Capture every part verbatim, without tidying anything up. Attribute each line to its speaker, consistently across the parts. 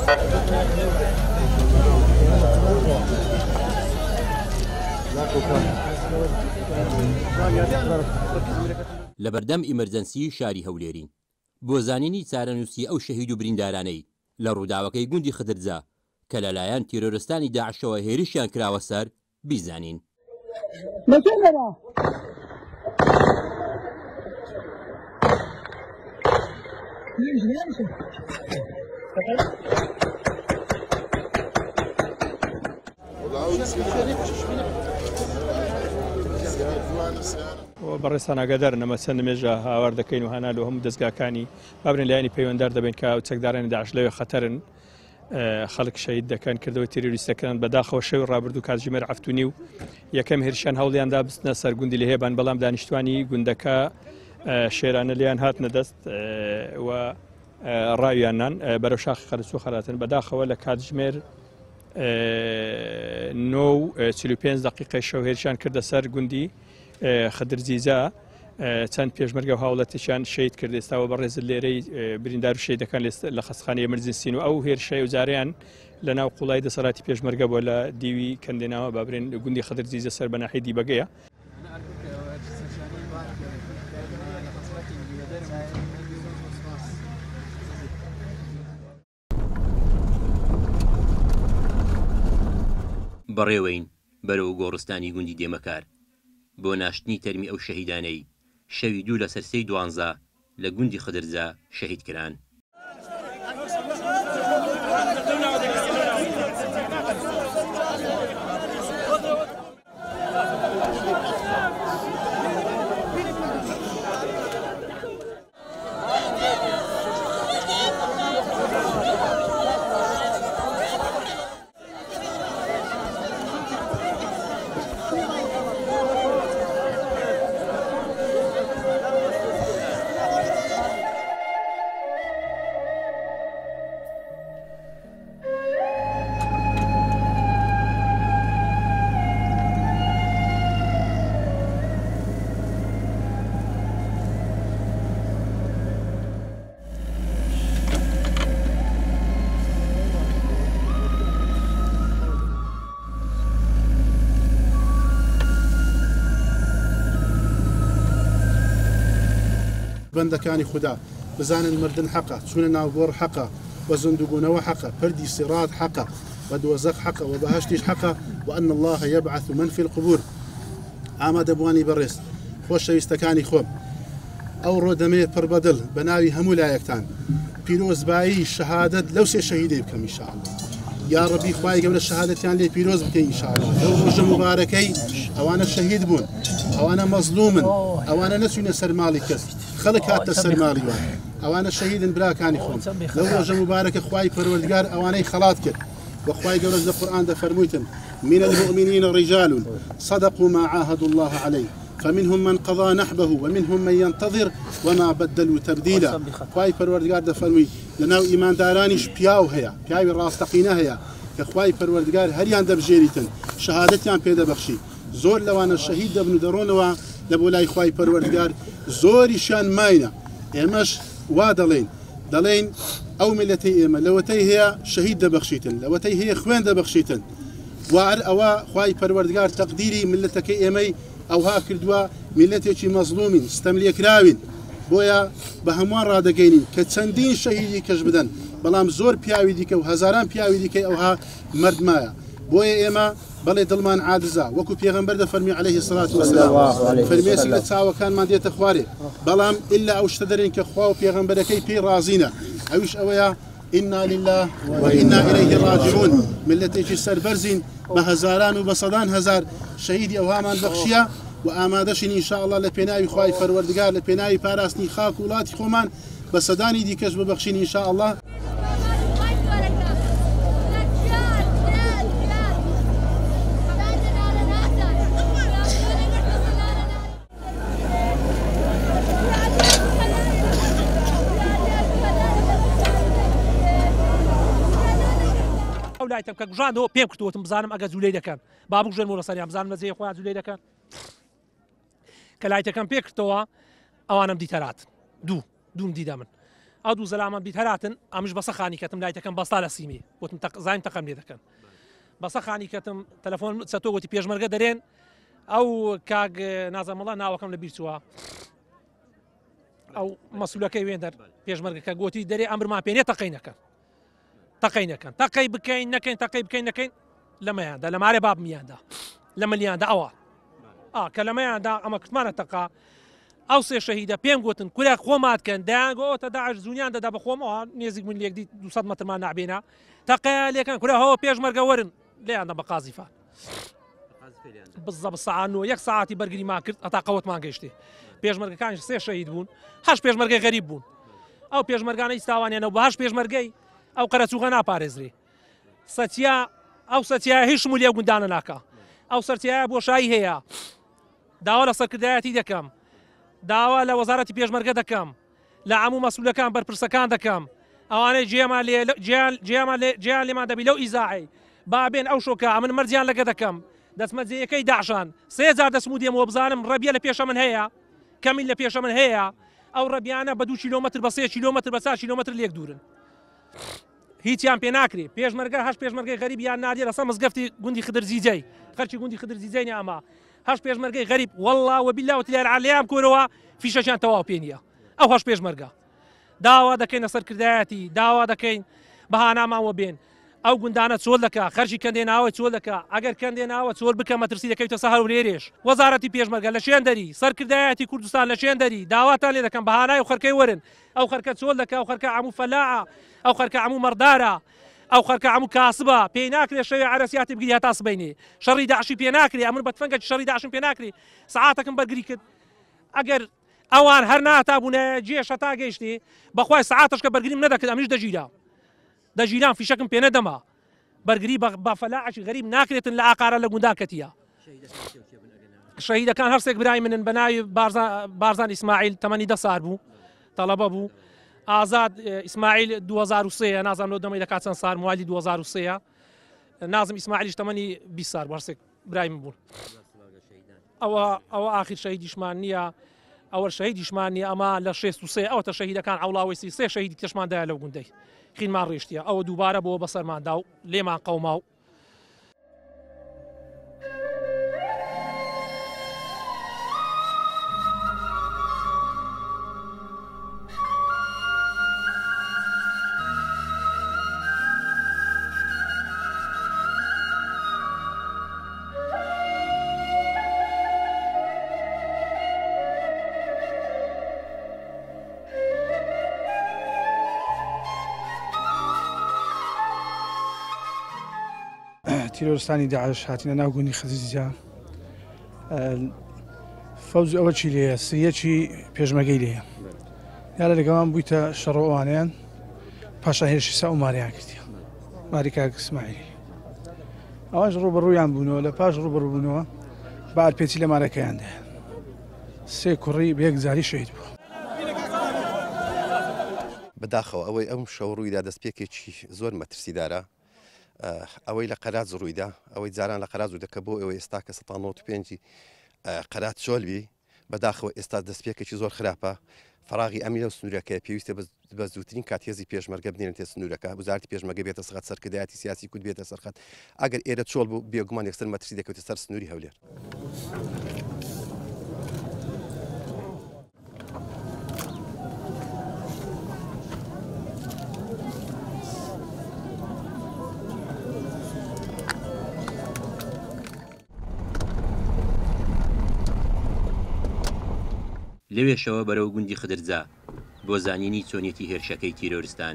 Speaker 1: لە بەردەم ئیمەرجەنسی شاری هەولێرین بۆ زانینی چارەنووسی ئەو شەهید و بریندارانەی لە ڕووداوەکەی گوندی خدرجا کە لەلایەن تیرۆرستانی داعشەوە هێرشیان کراوە سەر بیزانین.
Speaker 2: بەڕێستان ئاگادار نەمە چەند مێژە هاوار دەکەین و هەنا لە هەموو دەستگاکانی بابرین لایەنی پەیوەنددار دەبین کە چەکدارانی داعش لەوێ خەتەرن، خەڵک شەهید دەکەن کردەوەی تیرۆریستەکان بەداخەوە شەوی ڕابردوو کاتژمێر هەفتوو و یەکەم هێرشیان هەوڵیاندا بستنە سەر گوندی لە هێبان، بەڵام دانیشتوانی گوندەکە شێرانە لیان هاتنە دەست و ڕاویانان بەرەو شاخی خەرچ و خەراتن. بەداخەوە لە کاتژمێر نۆ و چل و پێنج دقیقەی شەو هێرشیان کردە سەر گوندی خدرجیزا، چەند پێشمەرگە و هاوڵەتیشان شەید کرد. ئێستاوە بەڕێز لێرەی بریندار و شەیدەکان لە خەستخانەی ئەمەرجەنسین و ئەو هێرشەی و جاریان لە ناو قوڵای دەسەڵاتی پێشمەرگە بۆ لە دیوی کەندێناوە بابرێن گوندی خدرجیزە سەر بە ناحیەی دیبەگەیە.
Speaker 1: بەڕێوەین بەرەو گۆڕستانی گوندی دێمەکار بۆ ناشتنی تەرمی ئەو شەهیدانەی شەوی دوو لە سەرسەی دوانزە لە گوندی خدرجا شەهید کران.
Speaker 3: بەندەکانی خوددا بزانن مردن حەقە، چونە ناوگۆڕ حەقە، بە زندوبوونەوە حەقە، پەردی سیڕات حەقە، بە دۆزەق حەقە و بەهەشتیش حەقە و ئەن الله یەبعەث من فی القبور. ئامادەبوانی بەڕێز خۆشەویستەکانی خۆم، ئەو ڕۆدەمەیە پڕ بەدڵ بە ناوی هەموو لایەکتان پیرۆزبایی شەهادەت لەو سێ شەهیدەی بکەم ئینشاءالله. یا ڕەبی خوای گەورە شەهادەتیان لێ پیرۆز بکەین ئینشاءالله. لەو ڕۆژە مبارەکەی ئەوانە شەهید بوون، ئەوانە مەزلومن، ئەوانە نەچوونە سەر ماڵی کەس، خەڵک هاتە سەر ماڵی وان، ئەوانە شەهیدن براکانی خۆم. لەو ڕۆژە مبارەکە خوای پەروەردگار ئەوانەی خەڵات کرد و خوای گەورە لە قورئان دەفەرموویتن من المؤمنین رجال صدقوا ما عاهدوا الله عليه فمنهم من قضى نحبه ومنهم من ينتظر وما بدلوا تبديلا. خوای پەروەردگار دەفەرمووی لەناو ئیماندارانیش پیاو هەیە، پیاوی ڕاستەقینە هەیە کە خوای پەروەردگار هەریان دەبژێریتن، شەهادەتیان پێدەبەخشی. زۆر لەوانە شەهید دەبن و دەڕۆنەوە لە بۆ لای خوای پەروەردگار، زۆریشیان ماینە. ئێمەش وا دەڵێن دەڵێن ئەو میلەتەی ئێمە لەوەتەی هەیە شەهید دەبەخشیتن، لەوەتەی هەیە خوێن دەبەخشیتن. وار ئەوە خوای پەروەردگار تەقدیری میلەتەکەی ئێمەی ئەوها کردووە میلەتێکی مەزلومین، ستەملێکراوین. بۆیە بە هەمووان ڕادەگەینین کە چەندین شەهیدی کەش بدەن، بەڵام زۆر پیاوی دیکە و هەزاران پیاوی دیکەی ئەوها مردمایە. بۆیە ئێمە بەڵێ دڵمان عاجزە، وەکو پێغەمبەر دەفەرمی عەلەیهی سەڵات وەسەلام فەرمێسک لە چاوەکانمان دێتە خوارێ، بەڵام ئیلا ئەو شتە دەرێن کە خوا و پێغەمبەرەکەی پێی ڕازینە، ئەویش ئەوەیە ئینا لله وئینا ئیلەیهی ڕاجعون. ملەتێکی سەربەرزین بە هەزاران و بە سەدان هەزار شەهیدی ئەوهامان بەخشیە و ئامادەشین ئینشاءالله لە پێناوی خوای پەروەردگار لە پێناوی پاراستنی خاک و وڵاتی خۆمان بە سەدانی دیکەش ببەخشین ئینشاءالله.
Speaker 4: لایتم کە گژاندەوە پێم کردوتم بزانم ئەگە جوولەی دەکەن با بگوژێنمەوە لەسەریان بزانم لەجێ خۆیان جوولەی دەکەن. کە لایتەکەم پێ کردەوە ئەوانم دیتەرات دوو دووم دیدا من ئەو دوو زەلامان بیت هەراتن ئەمش بەسە خانی کەتم لای دەکەم بەستا لە سیمی وتم زایم تەقەم لێ دەکەن بەسە خانی کەتم تەلەفۆن چەتۆ گوتی پێشمەرگە دەرێن ئەو کاگ نازەمەڵە ناوەکەم لە بیر چووە ئەو مەسوولەکەی وێندەر پێشمەرگەکە گوتی دەرێ ئەمرمان پێێنێ تەقەی نەکەن تەقەی نەکەن تەقەی بکەین نەکەین تەقەی بکەین نەکەین لەمەیاندا لە مارێ بابمیاندا لە ملیاندا ئەوە کە لەمەیاندا ئەمە کتمانە تەقا ئەو سێ شەهیدە پێم گوتن کورە خۆماتکەن دایانگۆتە داعش زوونیان دەدا بە خۆمەوە نێزیک من لێکدی دووسەد مەترمان نابێنە تەقەیە لێکەن کورە هەوە پێشمەرگە وەرن لێیاندا بە قازیفان بزە بسەعانەوە یەک ساعتی بەرگریمان کرد هەتا قەوتمان گەیشتێ پێشمەرگەکانی سێ شەهید بوون هەش پێشمەرگەی غەریب بوون ئەو پێشمەرگانە ئیستاوانیانەوە بە هەش پێشمەرگەی ئەو قەرەچووغە ناپارێزرێ سەتیا ئەو سەتیا هیچ شمولی ئەو گوندانە ناکە ئەو سەرچایە بۆشایی هەیە داوا لە سەرکردایەتی دەکەم داوا لە وەزارەتی پێشمەرگە دەکەم لە هەموو مەسوولەکان بەرپرسەکان دەکەم ئەوانەی جیان لێمان دەبی لەو ئیزاعی بابێن ئەو شۆکە ئەمن مەرجیان لەگە دەکەم دەسمەجەیەکەی داعشان سێ جار دەسمو دێمەوە بزانم ڕەبیە لە پێشە من هەیە کەمیل لە پێشە من هەیە ئەو ڕەبیانە بە دوو کیلۆمەتر بە سێ کیلۆمەتر بە چوار کیلۆمەتر لێک دوورن هیچیان پێ ناکرێ پێشمەرگە هەش پێشمەرگەی غەریب یان نادێ لەسەر مزگەفتی گوندی خدرزیجەی خەرکی گوندی خدرزیجەی ئەمە هەش پێشمەرگەی غەریب وەڵڵا وەبیللا وتیلار عەلیام کۆرەوە فیشەکیان تەواو پێ نییە ئەو هەش پێشمەرگە داوا دەکەینە سەرکردایەتی داوا دەکەین بەهانامانوە بێن ئەو گوندانە چۆل دەکا خەرجی کەندێناوە چۆل دەکا ئەگەر کەندێناوە چۆل بکە مەترسی دەکەویتە سەهەر و لێرێش وەزارەتی پێشمەرگە لە شوێندەری سەرکردایەتی کوردستان لە شوێندەری داواتان لێ دەکەم بەهانای و خەرکەی وەرن ئەو خەرکە چۆل دەکا ئەو خەرکە هەموو فەلاعە ئەو خەرکە هەموو مەردارە ئەو خەرکە هەموو کاسبە پێی ناکرێت شەوی عەرەسیاتی بگری هەتا سبەینێ شەڕی داعشی پێ ناکرێ ئەمن بە تفەنگە شەڕی داعشم پێ ناکرێ سەعاتەکەم بەرگری کرد ئەگەر ئەوان هەر ناتا بوونە جێش هەتا گەیشتێ بەخوای سەعاتەشکە بەرگریم نەدەکرد ئەمیش دەژیرا دەژیران فیشەکەم پێ نەدەما بەرگری بە فەلاعشی غەریب ناکرێتن لە ئاقارە لە گوندان کەتیە شەهیدەکان هەرسێک برای منن بە ناوی بارزان ئیسماعیل تەمەنی دە سال بوو تەڵەبە بوو ئازاد ئیسماعیل دوو هەزار و سێ نازانم لەو دەمەی دەکات چەند سال موالی دوو هەزار و سێ نازم ئیسماعیلیش تەمەنی بیست سال هەرسێک برای من بوون ئەوە ئەوە ئاخر شەهیدیشمان نییە ئەوە شەهیدیشمان نییە ئەمە لە شێست و سێ ئەوەتە شەهیدەکان عەوڵاوەیسی سێ شەهیدی تشماندایە لەو گوندەی خینمان ڕێشتیە ئەوە دووبارە بۆ بەسەرماندا و لێمان قەوما و
Speaker 5: تیرۆرستانی داعش هاتینە ناو گوندی خەزیزە فەوز ئەوە چی لێیە سریەکی پێشمەرگەی لێیە یاە لەگەڵان بوویتە شەڕۆوانیان پاشان هێرشی سا و ماریان کردی ماری کاک ئیسماعیلی ئەوانش ڕوبەڕوویان بوونەوە لە پاش ڕوبەڕووبوونەوە بە ئەلپێچی لە مارەکەیاندا سێ کوڕی بە یەکجاری شەهید بوو
Speaker 6: بەداخەوە ئەوەی ئەم شەو ڕوویدا دەستپێکێکی زۆر مەترسیدارە ئەوەی لە قەرات ڕوویدا ئەوەی جاران لە قەراز و دەکە بۆ ئەوەی ئێستا کە سەد و نۆ و پێنج قەرات چۆلبی بەداخەوە ئێستا دەستپێکێکی زۆر خراپە فراغی ئەمی لەو سنوورەکە پێویستە بە زووترین کاتێزی پێشمەرگە بنێن تێ سنوورەکە وزارەتی پێشمەرگە بێتە سەرخەت سەرکردایەتی سیاسی کورد بێتە سەرخەت ئەگەر ئێرە چۆڵ بوو بێگومان یەکسەر مەترسی دەکەوێتە سەر سنووری هەولێر.
Speaker 1: لەوێشەوە بەرەو گوندی خدرجا بۆ زانینی چۆنیەتی هێرشەکەی تیرۆریستان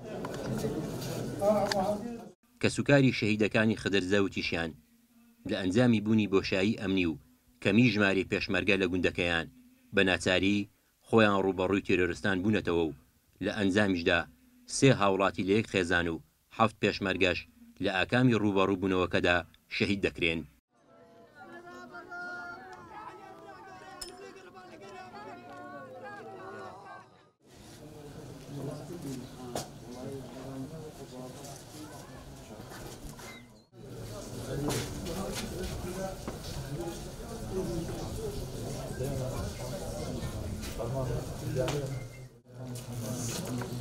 Speaker 1: کە سوکاری شەهیدەکانی خدرجە و تیشیان لە ئەنجامی بوونی بۆشایی ئەمنی و کەمی ژماری پێشمەرگە لە گوندەکەیان بە ناچاری خۆیان ڕوبەڕووی تیرۆریستان بوونەتەوە و لە ئەنجامیشدا سێ هاوڵاتی لە یەک خێزان و حەوت پێشمەرگەش لە ئاکامی ڕوبەڕوو بوونەوەکەدا شەهید دەکرێن.
Speaker 5: Tamam.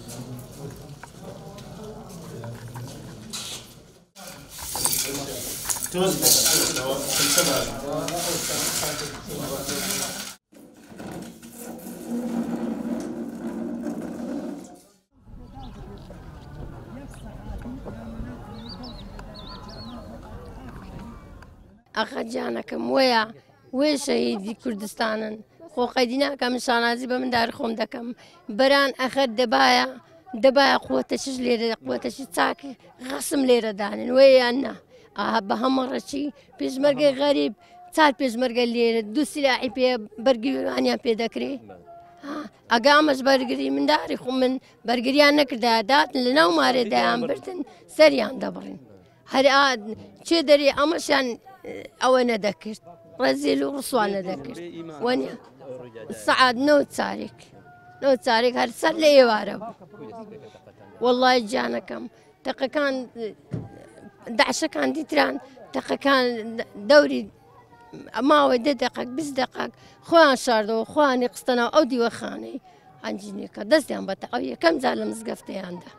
Speaker 7: ئەخە جانەکەم وەیە وێ شەهیدی کوردستانن خۆ قەیدی ناکەم شانازی بە منداری خۆم دەکەم بەران ئەخەر دەبایە دەبایە قوتەشش لێرە قوتەشی چاکی غەسم لێرەدانن وێ یاننا ئاها بە هەمەڕەچی پێشمەرگەی غەریب چات پێشمەرگە لێرە دوو سلاحی پێ بەرگریوانیان پێ دەکرێت ئەگە ئەمەش بەرگری منداری خۆ من بەرگریان نەکردا داتن لە ناو مارێدایان بردن سەریان دەبڕین هەر چێ دەری ئەمەشیان ئەوە نەدەکرد ڕێزیل و ڕسوان نەدەکرد وەنیە سەعات نەوت چارێک نەوت چارێک هەر سەر لە ئێوارە بوو وەڵڵای جانەکەم تەقەکان داعشەکان دیتران تەقەکان دەوری ماوەی دە دقەک بیست دقەک خۆیان شاردەوە خۆیانی قستەنەوە ئەو دیوەخانەی ئەنجینێکە دەستیان بەتە ئەو یەکەم جار لە مزگەفتەیاندا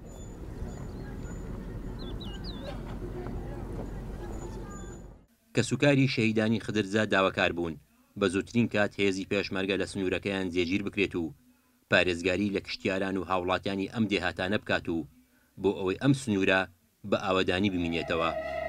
Speaker 1: کە سوکاری شەهیدانی خدرزا داواکار بوون بە زووترین کات هێزی پێشمەرگە لە سنوورەکەیان جێگیر بکرێت و پارێزگاری لە کشتیاران و هاوڵاتیانی ئەم دێهاتانە بکات و بۆ ئەوەی ئەم سنوورە بە ئاوەدانی بمینێتەوە.